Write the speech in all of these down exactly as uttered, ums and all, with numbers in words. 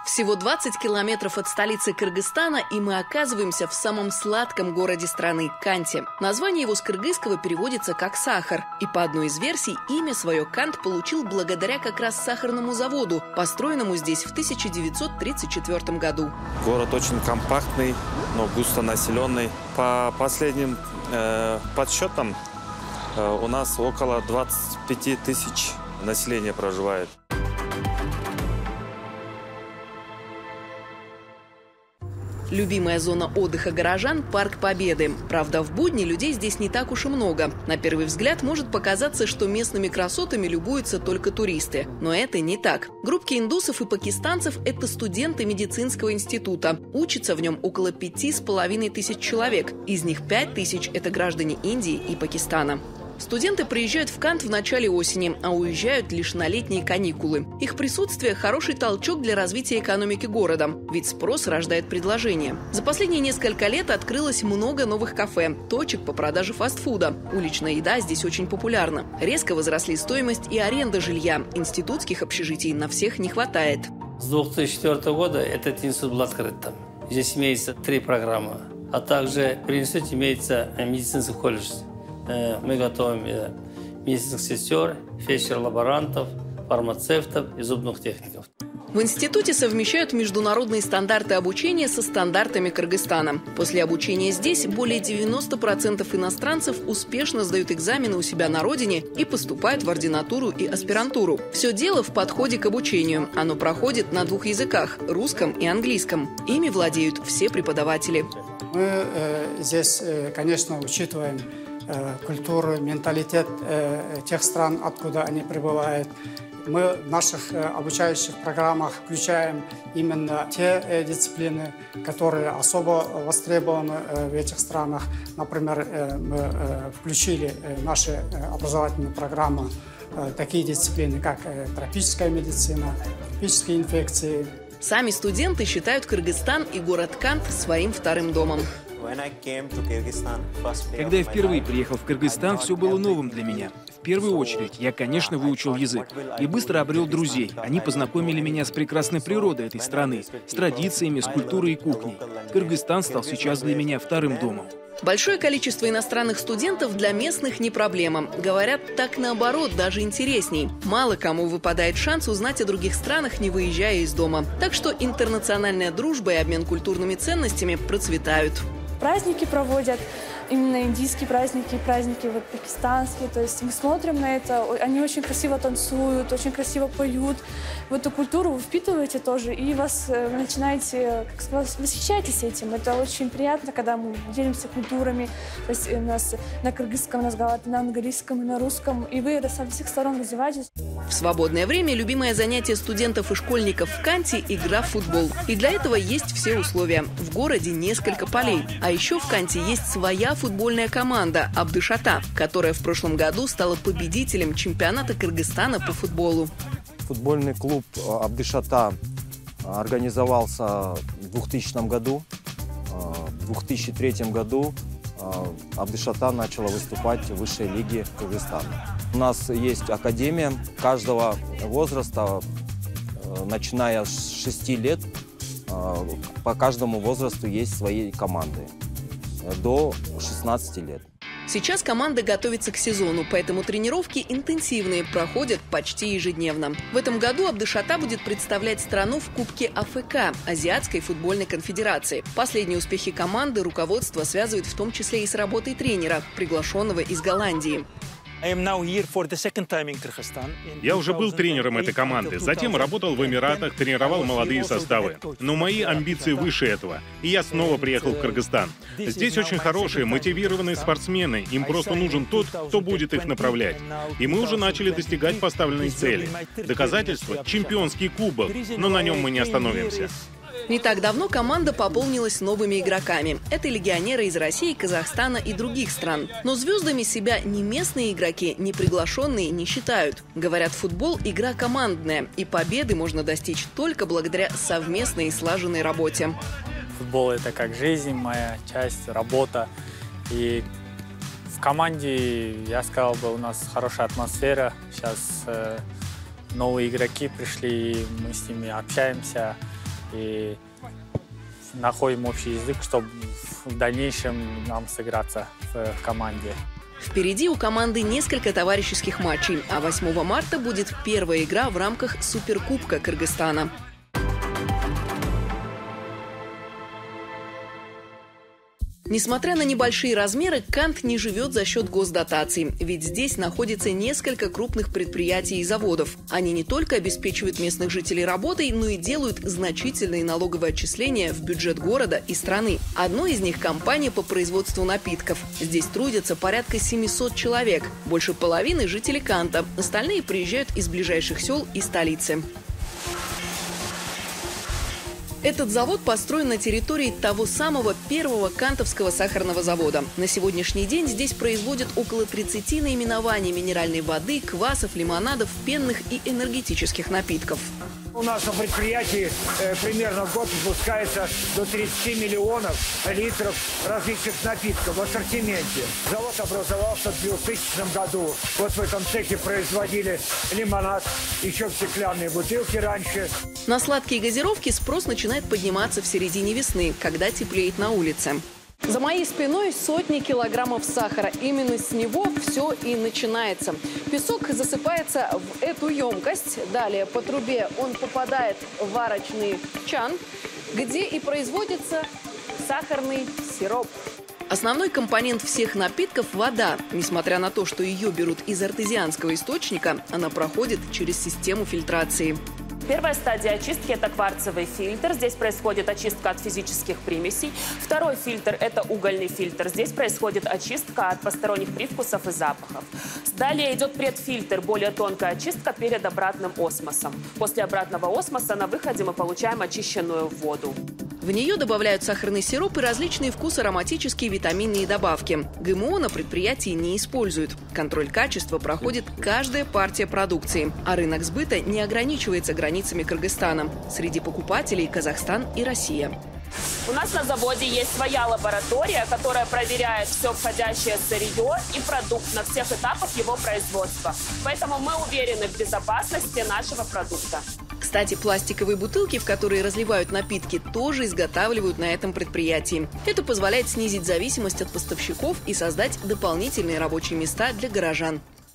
Всего двадцать километров от столицы Кыргызстана, и мы оказываемся в самом сладком городе страны – Канте. Название его с кыргызского переводится как «сахар». И по одной из версий, имя свое Кант получил благодаря как раз сахарному заводу, построенному здесь в тысяча девятьсот тридцать четвёртом году. Город очень компактный, но густонаселенный. По последним э, подсчетам э, у нас около двадцати пяти тысяч населения проживает. Любимая зона отдыха горожан – Парк Победы. Правда, в будни людей здесь не так уж и много. На первый взгляд может показаться, что местными красотами любуются только туристы. Но это не так. Группки индусов и пакистанцев – это студенты медицинского института. Учатся в нем около пяти с половиной тысяч человек. Из них пять тысяч – это граждане Индии и Пакистана. Студенты приезжают в Кант в начале осени, а уезжают лишь на летние каникулы. Их присутствие – хороший толчок для развития экономики города, ведь спрос рождает предложение. За последние несколько лет открылось много новых кафе, точек по продаже фастфуда. Уличная еда здесь очень популярна. Резко возросли стоимость и аренда жилья. Институтских общежитий на всех не хватает. С две тысячи четвёртого года этот институт был открыт там. Здесь имеется три программы, а также при институте имеется медицинский колледж. Мы готовим медицинских сестер, фельдшер-лаборантов, фармацевтов и зубных техников. В институте совмещают международные стандарты обучения со стандартами Кыргызстана. После обучения здесь более девяноста процентов иностранцев успешно сдают экзамены у себя на родине и поступают в ординатуру и аспирантуру. Все дело в подходе к обучению. Оно проходит на двух языках – русском и английском. Ими владеют все преподаватели. Мы э, здесь, э, конечно, учитываем культуру, менталитет э, тех стран, откуда они прибывают. Мы в наших э, обучающих программах включаем именно те э, дисциплины, которые особо востребованы э, в этих странах. Например, э, мы э, включили э, в наши э, образовательные программы э, такие дисциплины, как э, тропическая медицина, тропические инфекции. Сами студенты считают Кыргызстан и город Кант своим вторым домом. Когда я впервые приехал в Кыргызстан, все было новым для меня. В первую очередь, я, конечно, выучил язык и быстро обрел друзей. Они познакомили меня с прекрасной природой этой страны, с традициями, с культурой и кухней. Кыргызстан стал сейчас для меня вторым домом. Большое количество иностранных студентов для местных не проблема. Говорят, так наоборот, даже интересней. Мало кому выпадает шанс узнать о других странах, не выезжая из дома. Так что интернациональная дружба и обмен культурными ценностями процветают. Праздники проводят, именно индийские праздники, праздники вот пакистанские. То есть мы смотрим на это, они очень красиво танцуют, очень красиво поют. В эту культуру вы впитываете тоже, и вас э, начинаете, как сказать, восхищаетесь этим. Это очень приятно, когда мы делимся культурами. То есть у нас на кыргызском разговаривают, на английском и на русском, и вы со всех сторон развиваетесь. В свободное время любимое занятие студентов и школьников в Канте – игра в футбол. И для этого есть все условия. В городе несколько полей. А еще в Канте есть своя футбольная команда «Абдышата», которая в прошлом году стала победителем чемпионата Кыргызстана по футболу. Футбольный клуб «Абдышата» организовался в двухтысячном году. В две тысячи третьем году «Абдышата» начала выступать в высшей лиге Кыргызстана. У нас есть академия каждого возраста, начиная с шести лет. По каждому возрасту есть свои команды до шестнадцати лет. Сейчас команда готовится к сезону, поэтому тренировки интенсивные, проходят почти ежедневно. В этом году Абдышата будет представлять страну в Кубке АФК – Азиатской футбольной конфедерации. Последние успехи команды руководство связывает в том числе и с работой тренера, приглашенного из Голландии. Я уже был тренером этой команды, затем работал в Эмиратах, тренировал молодые составы. Но мои амбиции выше этого, и я снова приехал в Кыргызстан. Здесь очень хорошие, мотивированные спортсмены, им просто нужен тот, кто будет их направлять. И мы уже начали достигать поставленной цели. Доказательство – чемпионский кубок, но на нем мы не остановимся. Не так давно команда пополнилась новыми игроками. Это легионеры из России, Казахстана и других стран. Но звездами себя ни местные игроки, ни приглашенные не считают. Говорят, футбол – игра командная, и победы можно достичь только благодаря совместной и слаженной работе. Футбол – это как жизнь, моя часть, работа. И в команде, я сказал бы, у нас хорошая атмосфера. Сейчас э, новые игроки пришли, мы с ними общаемся. и находим общий язык, чтобы в дальнейшем нам сыграться в команде. Впереди у команды несколько товарищеских матчей, а восьмого марта будет первая игра в рамках Суперкубка Кыргызстана. Несмотря на небольшие размеры, Кант не живет за счет госдотаций, ведь здесь находится несколько крупных предприятий и заводов. Они не только обеспечивают местных жителей работой, но и делают значительные налоговые отчисления в бюджет города и страны. Одно из них – компания по производству напитков. Здесь трудятся порядка семисот человек, больше половины – жители Канта, остальные приезжают из ближайших сел и столицы. Этот завод построен на территории того самого первого кантовского сахарного завода. На сегодняшний день здесь производят около тридцати наименований минеральной воды, квасов, лимонадов, пенных и энергетических напитков. У нас на предприятии э, примерно в год выпускается до тридцати миллионов литров различных напитков в ассортименте. Завод образовался в двухтысячном году. Вот в этом цехе производили лимонад, еще в стеклянные бутылки раньше. На сладкие газировки спрос начинает подниматься в середине весны, когда теплеет на улице. За моей спиной сотни килограммов сахара. Именно с него все и начинается. Песок засыпается в эту емкость. Далее по трубе он попадает в варочный чан, где и производится сахарный сироп. Основной компонент всех напитков – вода. Несмотря на то, что ее берут из артезианского источника, она проходит через систему фильтрации. Первая стадия очистки – это кварцевый фильтр. Здесь происходит очистка от физических примесей. Второй фильтр – это угольный фильтр. Здесь происходит очистка от посторонних привкусов и запахов. Далее идет предфильтр – более тонкая очистка перед обратным осмосом. После обратного осмоса на выходе мы получаем очищенную воду. В нее добавляют сахарный сироп и различные вкусоароматические витаминные добавки. ГМО на предприятии не используют. Контроль качества проходит каждая партия продукции. А рынок сбыта не ограничивается границами Кыргызстана. Среди покупателей Казахстан и Россия. У нас на заводе есть своя лаборатория, которая проверяет все входящее сырье и продукт на всех этапах его производства. Поэтому мы уверены в безопасности нашего продукта. Кстати, пластиковые бутылки, в которые разливают напитки, тоже изготавливают на этом предприятии. Это позволяет снизить зависимость от поставщиков и создать дополнительные рабочие места для горожан.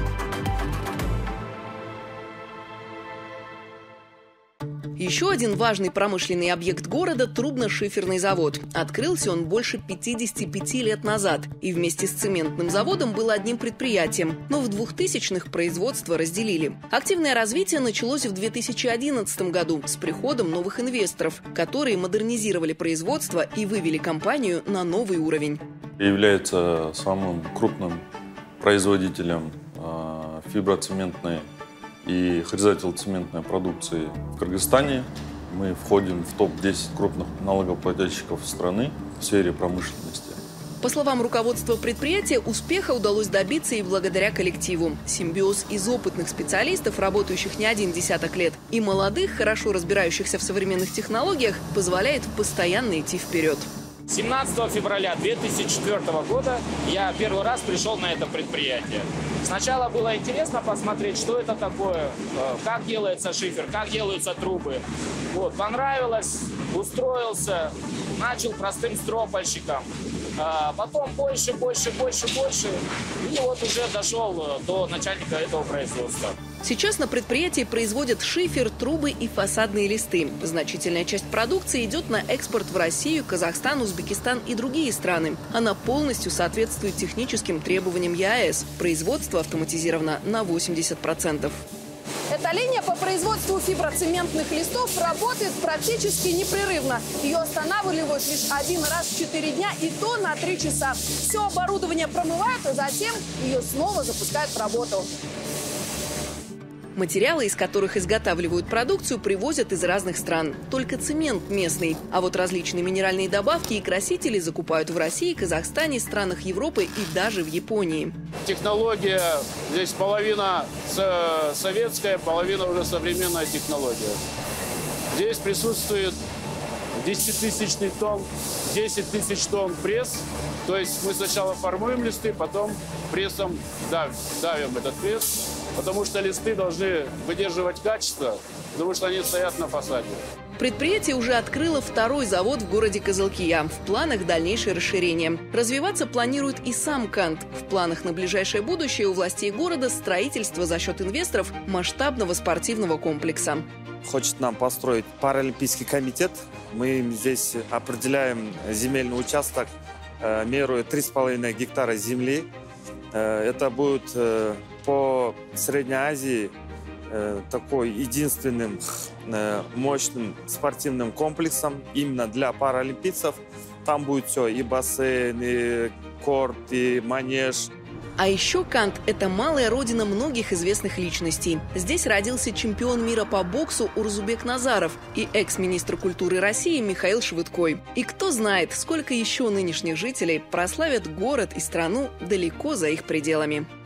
Еще один важный промышленный объект города – трубно-шиферный завод. Открылся он больше пятидесяти пяти лет назад. И вместе с цементным заводом был одним предприятием. Но в двухтысячных производство разделили. Активное развитие началось в две тысячи одиннадцатом году с приходом новых инвесторов, которые модернизировали производство и вывели компанию на новый уровень. Является самым крупным производителем э, фиброцементной и хризотил-цементной продукции в Кыргызстане. Мы входим в топ десять крупных налогоплательщиков страны в сфере промышленности. По словам руководства предприятия, успеха удалось добиться и благодаря коллективу. Симбиоз из опытных специалистов, работающих не один десяток лет, и молодых, хорошо разбирающихся в современных технологиях, позволяет постоянно идти вперед. семнадцатого февраля две тысячи четвёртого года я первый раз пришел на это предприятие. Сначала было интересно посмотреть, что это такое, как делается шифер, как делаются трубы. Вот, понравилось, устроился, начал простым стропольщиком. А потом больше, больше, больше, больше. И вот уже дошел до начальника этого производства. Сейчас на предприятии производят шифер, трубы и фасадные листы. Значительная часть продукции идет на экспорт в Россию, Казахстан, Узбекистан и другие страны. Она полностью соответствует техническим требованиям ЕАЭС. Производство автоматизировано на восемьдесят процентов. Эта линия по производству фиброцементных листов работает практически непрерывно. Ее останавливают лишь один раз в четыре дня, и то на три часа. Все оборудование промывают, а затем ее снова запускают в работу. Материалы, из которых изготавливают продукцию, привозят из разных стран. Только цемент местный. А вот различные минеральные добавки и красители закупают в России, Казахстане, странах Европы и даже в Японии. Технология здесь половина советская, половина уже современная технология. Здесь присутствует десятитысячный тонн, десять тысяч тонн пресс. То есть мы сначала формуем листы, потом прессом давим, давим этот пресс. Потому что листы должны выдерживать качество, потому что они стоят на фасаде. Предприятие уже открыло второй завод в городе Кызылкия. В планах дальнейшее расширение. Развиваться планирует и сам Кант. В планах на ближайшее будущее у властей города строительство за счет инвесторов масштабного спортивного комплекса. Хочет нам построить паралимпийский комитет. Мы им здесь определяем земельный участок, э, меру три с половиной гектара земли. Э, это будет э, по Средней Азии э, такой единственным э, мощным спортивным комплексом именно для паралимпийцев. Там будет все, и бассейн, и корт, и манеж. А еще Кант – это малая родина многих известных личностей. Здесь родился чемпион мира по боксу Урзубек Назаров и экс-министр культуры России Михаил Швыдкой. И кто знает, сколько еще нынешних жителей прославят город и страну далеко за их пределами.